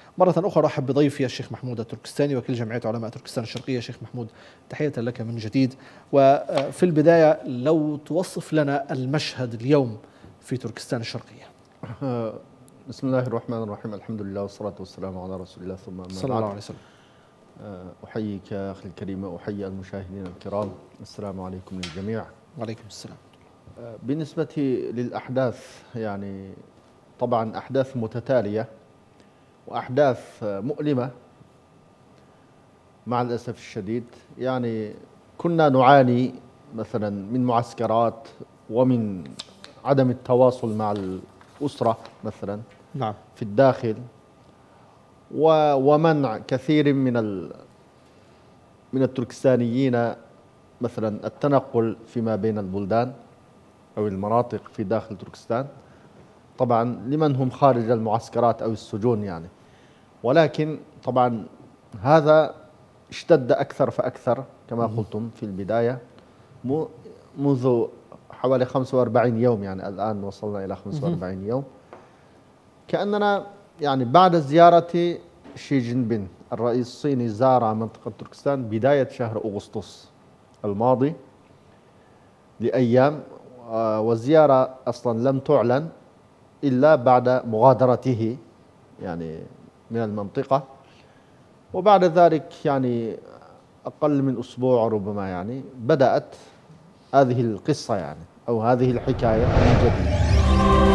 مرة أخرى أرحب بضيفي الشيخ محمود التركستاني وكيل جمعية علماء تركستان الشرقية. شيخ محمود، تحية لك من جديد. وفي البداية لو توصف لنا المشهد اليوم في تركستان الشرقية. بسم الله الرحمن الرحيم، الحمد لله والصلاة والسلام على رسول الله ثم أما بعد. صلى الله عليه وسلم. أحييك يا أخي الكريم وأحيي المشاهدين الكرام. السلام عليكم للجميع. وعليكم السلام. بالنسبة للأحداث، يعني طبعا أحداث متتالية وأحداث مؤلمة مع الأسف الشديد. يعني كنا نعاني مثلا من معسكرات ومن عدم التواصل مع الأسرة مثلا نعم. في الداخل، ومنع كثير من التركستانيين مثلا التنقل فيما بين البلدان أو المناطق في داخل تركستان، طبعا لمن هم خارج المعسكرات أو السجون يعني. ولكن طبعا هذا اشتد أكثر فأكثر كما قلتم في البداية منذ حوالي 45 يوم، يعني الآن وصلنا إلى 45 يوم. كأننا يعني بعد زيارة شي جين بين الرئيس الصيني زار منطقة تركستان بداية شهر أغسطس الماضي لأيام، والزيارة أصلا لم تعلن إلا بعد مغادرته يعني من المنطقة، وبعد ذلك يعني أقل من أسبوع ربما يعني بدأت هذه القصة يعني أو هذه الحكاية من جديد.